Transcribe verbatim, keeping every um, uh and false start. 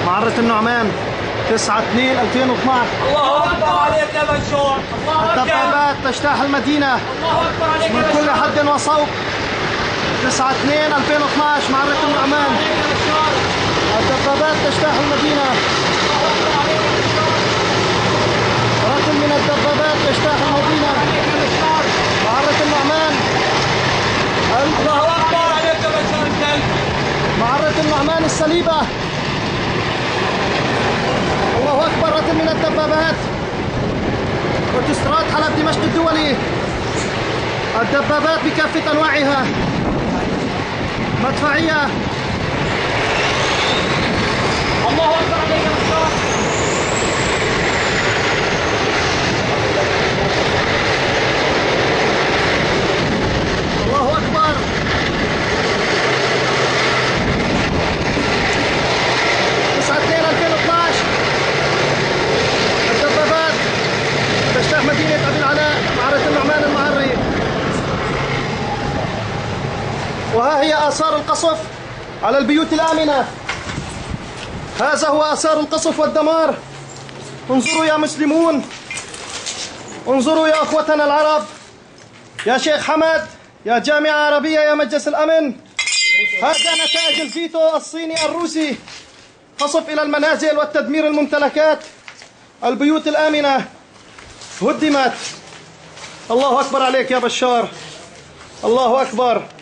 معرة النعمان تسعة اثنين ألفين واثناشر. الله اكبر عليك يا بشار. الله اكبر. الدبابات تجتاح المدينة الله اكبر عليك من كل حد وصوب. تسعة اثنين ألفين واثناشر معرة النعمان. الدبابات تجتاح المدينة. ركن من الدبابات يجتاح المدينة. معرة النعمان. الله اكبر عليك يا بشار الكلب. معرة النعمان الصليبة. الله أكبر. ركن من الدبابات. اوتوستراد حلب دمشق الدولي. الدبابات بكافة أنواعها. مدفعية. الله اكبر عليك يا بشار. الله أكبر. تسعة اثنين ألفين واثناشر. الدبابات تجتاح مدينة أبي العلاء. معرة النعمان المعري. وها هي آثار القصف على البيوت الآمنة. هذا هو آثار القصف والدمار. انظروا يا مسلمون، انظروا يا أخوتنا العرب، يا شيخ حمد، يا جامعة عربية، يا مجلس الأمن. هذا نتائج الفيتو الصيني الروسي. قصف إلى المنازل والتدمير الممتلكات. البيوت الآمنة هدمت. الله أكبر عليك يا بشار. الله أكبر.